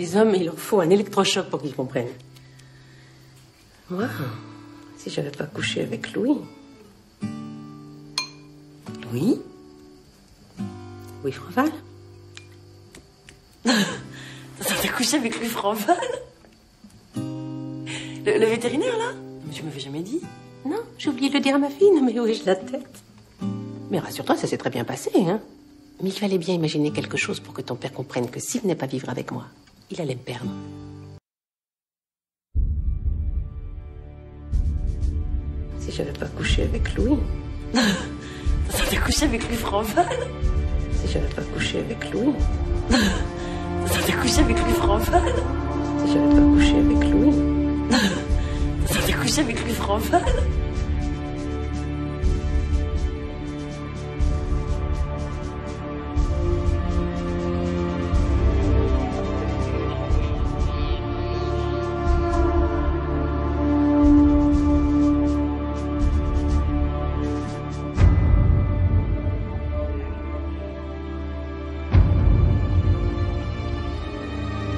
Les hommes, il leur faut un électrochoc pour qu'ils comprennent. Moi, si j'avais pas couché avec Louis... Louis Froval. T'as couché avec Louis Froval? Le vétérinaire, là? Mais tu m'avais jamais dit. Non, j'ai oublié de le dire à ma fille. Non, mais où ai-je la tête? Mais rassure-toi, ça s'est très bien passé, hein. Mais il fallait bien imaginer quelque chose pour que ton père comprenne que s'il venait pas vivre avec moi, il allait me perdre. Si j'avais pas couché avec Louis... T'as couché avec Louis Froval? Si j'avais pas couché avec Louis... T'as couché avec Louis Froval? Si j'avais pas couché avec Louis... T'as couché avec Louis Froval?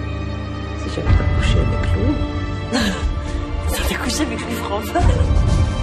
Si j'avais pas couché avec Louis... T'as couché avec Louis Froval?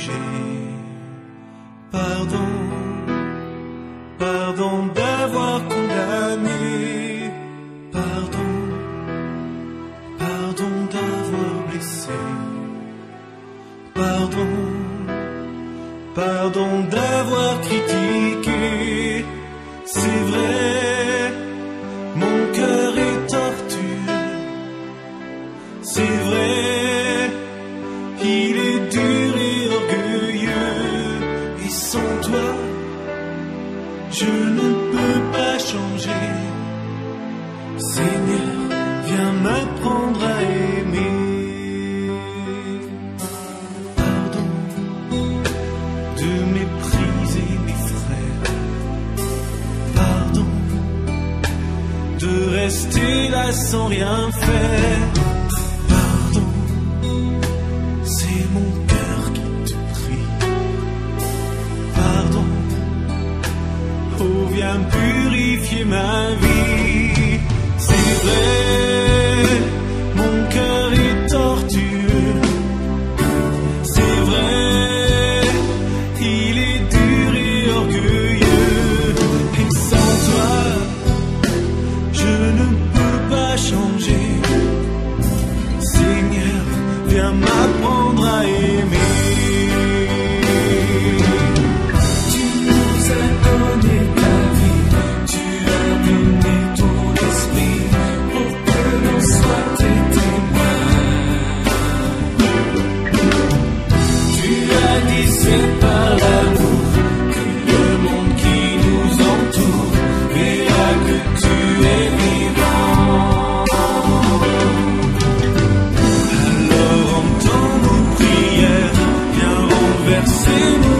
changé. Pardon, pardon d'avoir condamné. Pardon, pardon d'avoir blessé. Pardon, pardon d'avoir critiqué. C'est vrai, mon cœur est torturé. C'est vrai, il est dur et orgueilleux. Et sans toi, je ne peux pas changer. Seigneur, viens m'apprendre à aimer. Pardon de mépriser mes frères. Pardon de rester là sans rien faire. Pardon, c'est mon cœur qui te prie. Pardon, oh viens purifier ma vie. C'est vrai, mon cœur est tortueux. C'est vrai, il est dur et orgueilleux. Et sans toi, je ne peux pas changer. Seigneur, viens m'apprendre à aimer. Tu nous as donné ta vie, tu as donné ton esprit pour que l'on soit tes témoins. Tu as dit c'est par l'amour que le monde qui nous entoure verra que tu es vivant. Alors entends nos prières, viens renverser nos